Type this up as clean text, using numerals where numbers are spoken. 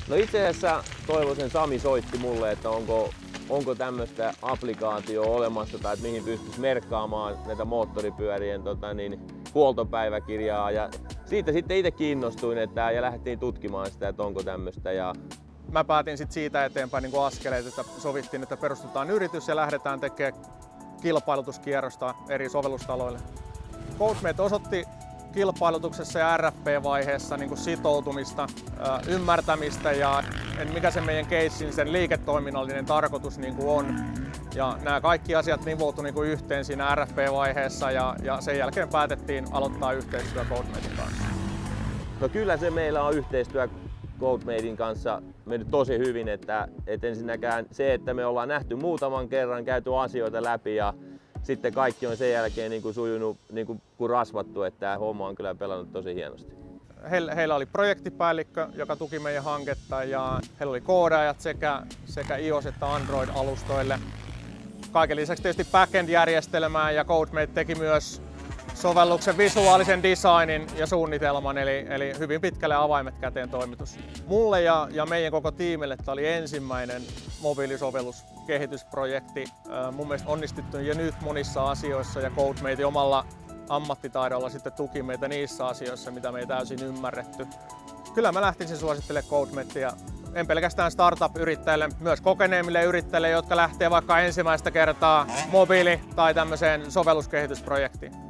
No itse asiassa Toivosen Sami soitti mulle, että onko tämmöistä applikaatioa olemassa tai mihin pystyisi merkkaamaan näitä moottoripyörien huoltopäiväkirjaa. Ja siitä sitten itse kiinnostuin ja lähdettiin tutkimaan sitä, että onko tämmöistä. Mä päätin sit siitä eteenpäin niin askeleet, että sovittiin, että perustetaan yritys ja lähdetään tekemään kilpailutuskierrosta eri sovellustaloille. Codemate osoitti kilpailutuksessa ja RFP-vaiheessa niin sitoutumista, ymmärtämistä ja mikä se meidän casein, sen liiketoiminnallinen tarkoitus niin on. Ja nämä kaikki asiat nivoutuivat niin yhteen siinä RFP-vaiheessa ja sen jälkeen päätettiin aloittaa yhteistyö Codematen kanssa. No kyllä se meillä on yhteistyö Codematen kanssa mennyt tosi hyvin, että ensinnäkään se, että me ollaan nähty muutaman kerran, käyty asioita läpi ja sitten kaikki on sen jälkeen niin kuin sujunut niin kuin rasvattu, että tämä homma on kyllä pelannut tosi hienosti. Heillä oli projektipäällikkö, joka tuki meidän hanketta ja heillä oli koodaajat sekä iOS- että Android-alustoille. Kaiken lisäksi tietysti backend-järjestelmää ja Codemate teki myös sovelluksen visuaalisen designin ja suunnitelman, eli hyvin pitkälle avaimet käteen toimitus. Mulle ja meidän koko tiimille tämä oli ensimmäinen mobiilisovelluskehitysprojekti. Mun mielestä onnistuttu jo nyt monissa asioissa ja Codemate omalla ammattitaidolla sitten tuki meitä niissä asioissa, mitä me ei täysin ymmärretty. Kyllä mä lähtisin suosittelemaan Codematea, en pelkästään startup-yrittäjille, myös kokeneemmille yrittäjille, jotka lähtee vaikka ensimmäistä kertaa mobiili- tai tämmöiseen sovelluskehitysprojektiin.